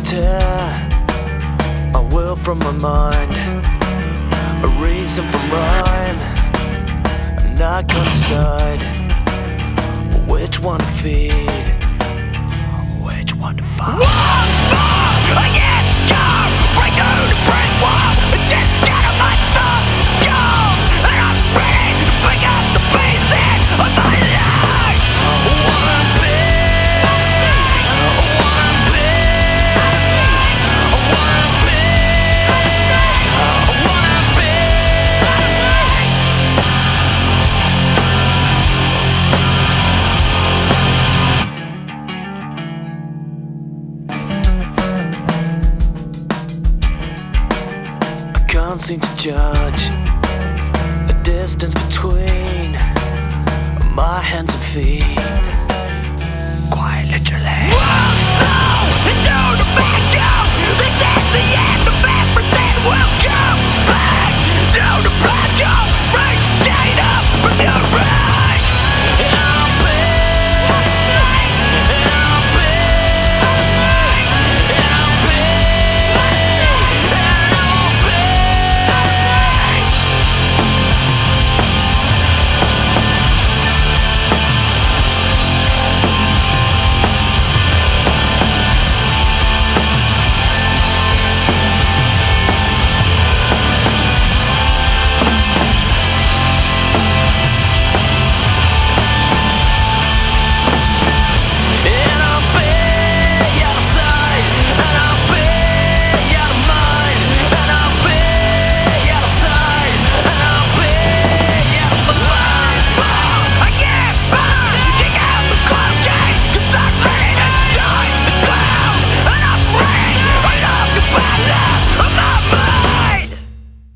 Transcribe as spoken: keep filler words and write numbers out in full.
tear my will from my mind, a reason for rhyme, and I can't decide which one to feed, which one to find. Once more, I get scarred, break through the brick wall, just get out my thoughts, go, and I'm ready to pick up the pieces of my life. I wanna be, I wanna be, I wanna be, I wanna be. I can't seem to judge the distance between my hands and feet, quite literally. Walk slow into